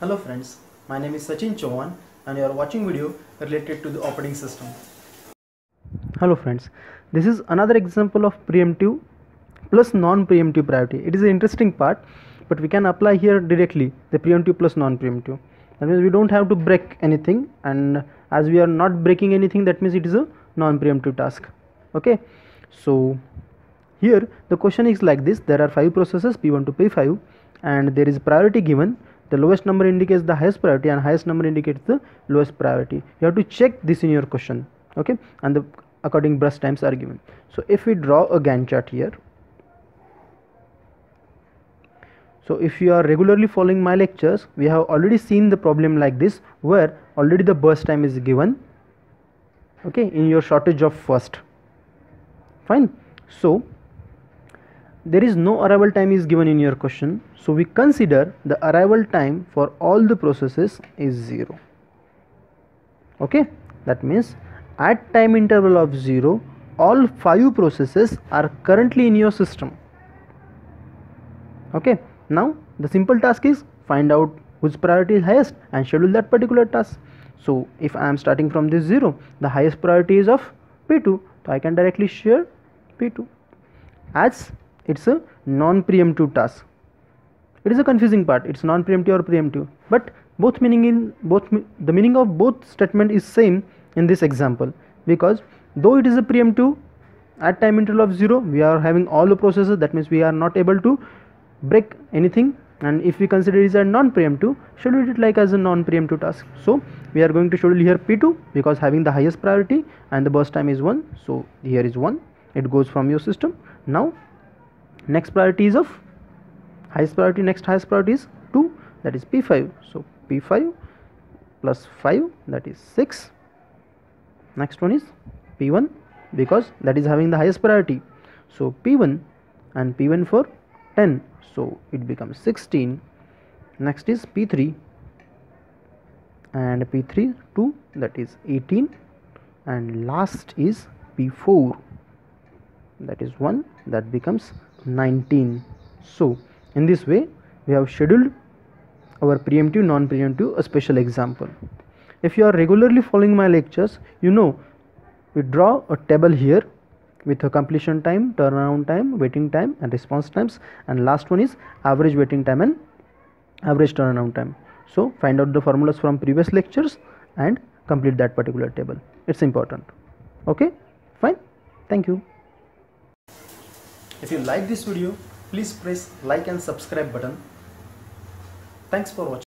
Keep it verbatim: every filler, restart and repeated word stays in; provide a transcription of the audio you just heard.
Hello friends, my name is Sachin Chauhan and you are watching video related to the operating system. Hello friends, this is another example of preemptive plus non-preemptive priority. It is an interesting part, but we can apply here directly the preemptive plus non-preemptive. That means we don't have to break anything, and as we are not breaking anything, that means it is a non-preemptive task. Okay, so here the question is like this: there are five processes P one to P five and there is priority given. The lowest number indicates the highest priority and highest number indicates the lowest priority. You have to check this in your question. Okay, and the according burst times are given. So if we draw a Gantt chart here, so if you are regularly following my lectures, we have already seen the problem like this, where already the burst time is given, okay, in your shortage of first. Fine. So there is no arrival time is given in your question, so we consider the arrival time for all the processes is zero. Okay, that means at time interval of zero, all five processes are currently in your system. Okay, now the simple task is find out whose priority is highest and schedule that particular task. So if I am starting from this zero, the highest priority is of P two, so I can directly share P two. As it's a non-preemptive task, it is a confusing part. It's non-preemptive or preemptive, but both meaning in both the meaning of both statement is same in this example, because though it is a preemptive, at time interval of zero we are having all the processes, that means we are not able to break anything, and if we consider it as a non-preemptive, schedule it like as a non-preemptive task. So we are going to schedule here P two because having the highest priority and the burst time is one, so here is one, it goes from your system. Now next priority is of highest priority, next highest priority is two, that is P five, so P five plus five, that is six. Next one is P one because that is having the highest priority, so P one and P one for ten, so it becomes sixteen. Next is P three and P three two, that is eighteen, and last is P four, that is one, that becomes nineteen. So in this way we have scheduled our preemptive, non-preemptive, a special example. If you are regularly following my lectures, you know we draw a table here with a completion time, turnaround time, waiting time and response times, and last one is average waiting time and average turnaround time. So find out the formulas from previous lectures and complete that particular table. It's important. Okay, fine. Thank you. If you like this video, please press like and subscribe button. Thanks for watching.